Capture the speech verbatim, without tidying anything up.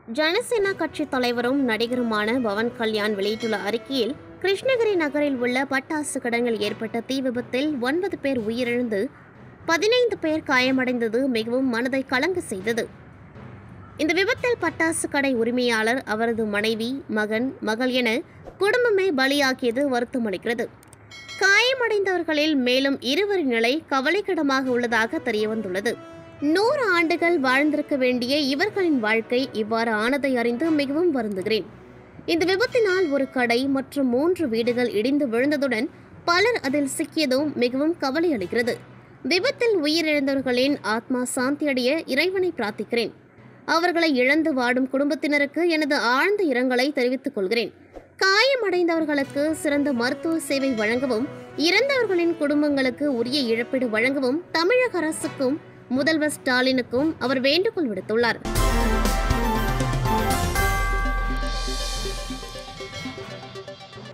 ஜனசேனா கட்சி தலைவரும் நடிகருமான பவன் கல்யாண் வெளியிட்டுள்ள அறிக்கையில், கிருஷ்ணகிரி நகரில் உள்ள பட்டாசு கடனில் ஏற்பட்ட தீ விபத்தில் ஒன்பது பேர் உயிரிழந்து பதினைந்து பேர் காயமடைந்தது மிகவும் மனதை கலங்க செய்தது. இந்த விபத்தில் பட்டாசு கடை உரிமையாளர், அவரது மனைவி, மகன், மகள் என குடும்பமே பலியாகியது வருத்தமளிக்கிறது. காயமடைந்தவர்களில் மேலும் இருவரின் நிலை கவலைக்கிடமாக உள்ளதாக தெரியவந்துள்ளது. நூறு ஆண்டுகள் வாழ்ந்திருக்க வேண்டிய இவர்களின் வாழ்க்கை இவ்வாறு ஆனதை அறிந்து மிகவும் வருந்துகிறேன். இந்த விபத்தினால் ஒரு கடை மற்றும் மூன்று வீடுகள் இடிந்து விழுந்ததுடன் பலர் அதில் சிக்கியதும் மிகவும் கவலை அளிக்கிறது. விபத்தில் உயிரிழந்தவர்களின் ஆத்மா சாந்தியடைய இறைவனை பிரார்த்திக்கிறேன். அவர்களை இழந்து வாடும் குடும்பத்தினருக்கு எனது ஆழ்ந்த இரங்கலை தெரிவித்துக் கொள்கிறேன். காயமடைந்தவர்களுக்கு சிறந்த மருத்துவ சேவை வழங்கவும், இறந்தவர்களின் குடும்பங்களுக்கு உரிய இழப்பீடு வழங்கவும் தமிழக அரசுக்கும் முதல்வர் ஸ்டாலினுக்கும் அவர் வேண்டுகோள் விடுத்துள்ளார்.